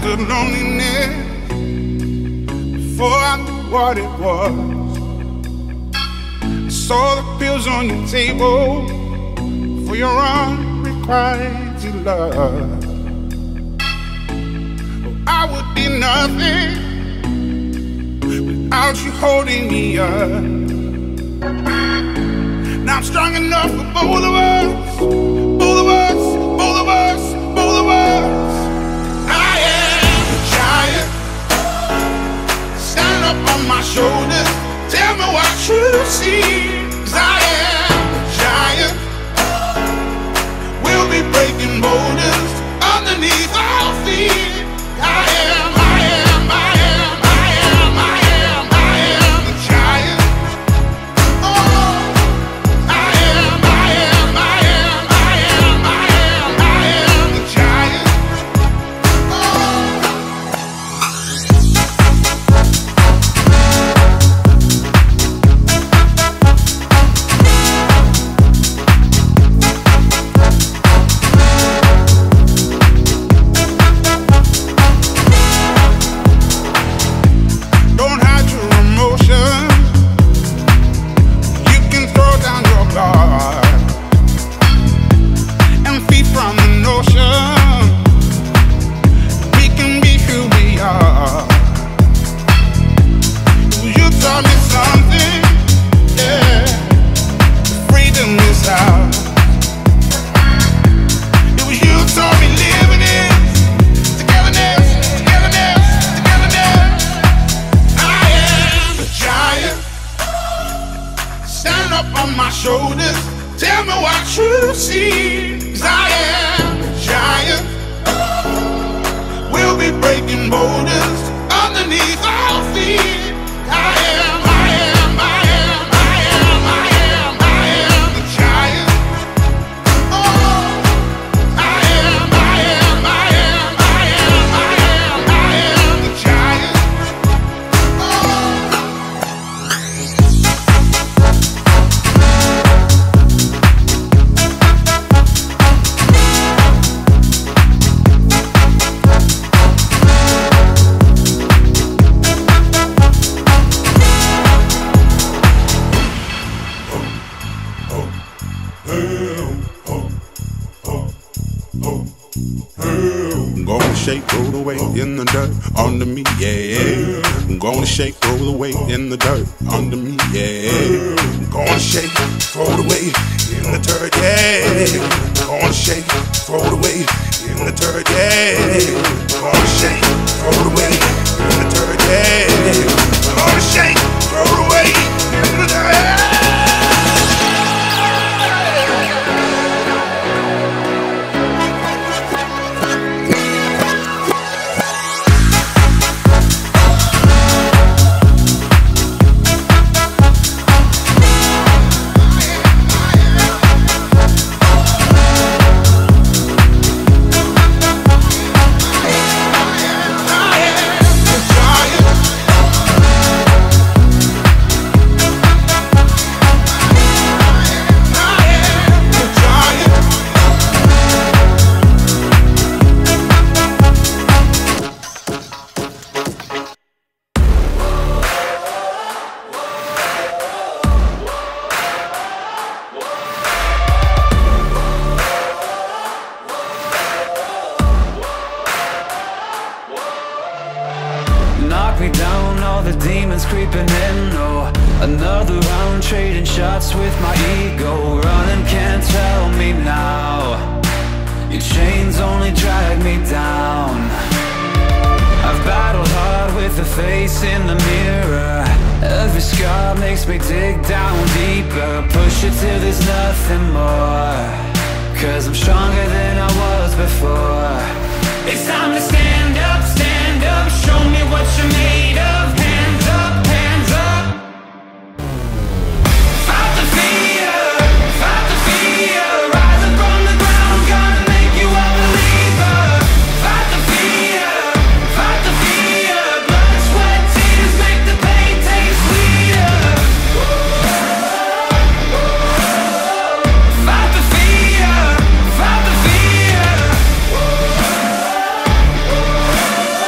the loneliness before I knew what it was. I saw the pills on your table for your unrequited love. Oh, I would be nothing without you holding me up. Now I'm strong enough for both of us, both of us, both of us, both of us. I am a giant. Stand up on my shoulders. Tell me what you see. 'Cause I am a giant. We'll be breaking boulders underneath our feet. I am, I am, I am, I am, I am, I am a giant. Oh, I am, I am, I am, I am, I am, I am a giant. Don't hide your emotions. You can throw down your guard and feed from the notion we can be who we are. You taught me something, yeah. Freedom is ours. It was you taught me living is togetherness, togetherness, togetherness. I am a giant. Stand up on my shoulders. Tell me what you see. 'Cause I am a giant. We'll be breaking boulders underneath our feet. I am, I am, I am, I am, I am, I am a giant. Oh, I am, I am, I am, I am, I am, I am a giant. I'm gonna shake, roll the weight in the dirt under me, yeah. I'm gonna shake, roll the weight in the dirt under me, yeah. I'm gonna shake, throw the weight in the dirt, yeah. I'm gonna shake, throw the weight in the dirt, yeah. I'm gonna shake, throw the weight in the dirt, yeah. I'm gonna shake, throw the weight in the dirt. Knock me down, all the demons creeping in. Oh, another round, trading shots with my ego. Running can't tell me now. Your chains only drag me down. I've battled hard with the face in the mirror. Every scar makes me dig down deeper. Push it till there's nothing more. 'Cause I'm stronger than I was before. It's time to stand up, show me what you're made of. Hands up, hands up. Fight the fear, rise up from the ground, gonna make you a believer. Fight the fear, blood, sweat, tears make the pain taste sweeter. Fight the fear, fight the fear.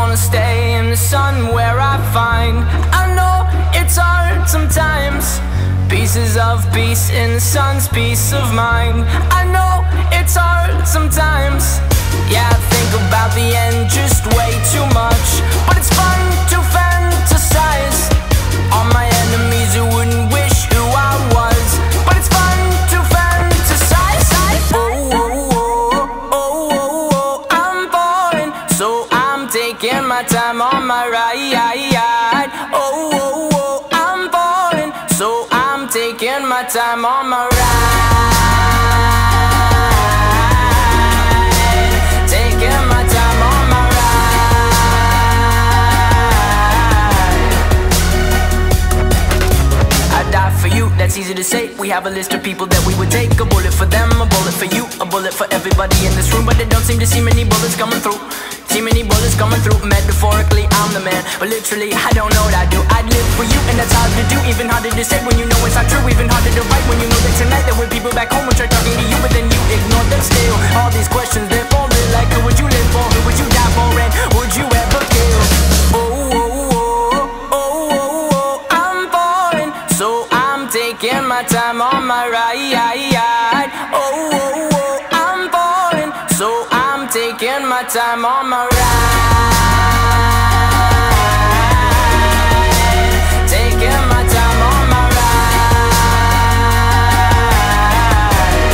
wanna stay in the sun where I find, I know it's hard sometimes, pieces of peace in the sun's peace of mind. I know it's hard sometimes, yeah, I think about the end just way too much, but it's fun to fantasize on my enemies who wouldn't wish who I was, but it's fun to fantasize. Oh, oh, oh, oh, oh, oh, I'm falling, so I'm taking my time on my ride. Oh, oh, oh, I'm falling, so I'm taking my time on my ride. Taking my time on my ride. I die for you, that's easy to say. We have a list of people that we would take. A bullet for them, a bullet for you, a bullet for everybody in this room. But they don't seem to see many bullets coming through. See many bullets coming through. Metaphorically, I'm the man, but literally, I don't know what I do. I'd live for you, and that's hard to do. Even harder to say when you know it's not true. Even harder to write when you know that tonight there were people back home who tried talking to you, but then you ignored them still. All these questions, they're falling like, who would you live for? Who would you die for? And would you ever kill? Oh, oh, oh, oh, oh, oh, I'm falling, so I'm taking my time on my ride. Oh, oh, oh, I'm falling, so I'm taking my time on my ride. Taking my time on my ride.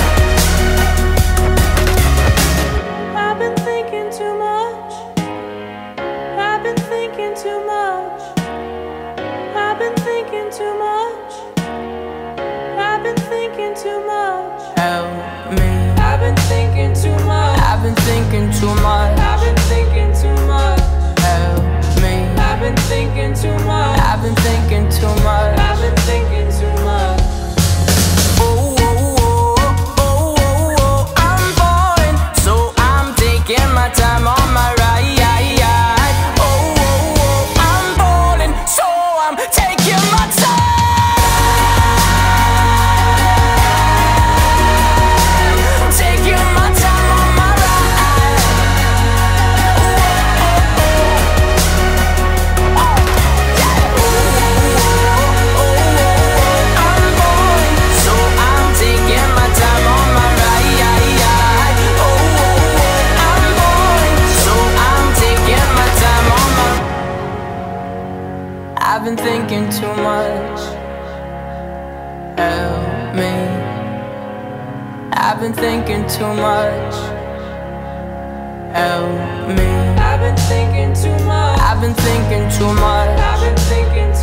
I've been thinking too much. I've been thinking too much. I've been thinking too much. I've been thinking too much. Help me. I've been thinking too much. I've been thinking too much. I've been thinking too much. Help me. I've been thinking too much. I've been thinking too much. I've been thinking too much. Oh, oh, oh, oh, oh, oh, I'm falling, so I'm taking my time on my ride. Oh, oh, oh, I'm falling, so I'm taking my time. Taking my time on my ride. Oh, oh, oh, yeah. Oh, oh, oh, I'm falling, so I'm taking my time on my ride. Oh, oh, oh, I'm falling, so I'm taking my time on my. I've been thinking too much. Help me. I've been thinking too much. Help me. I've been thinking too much. I've been thinking too much. I've been thinking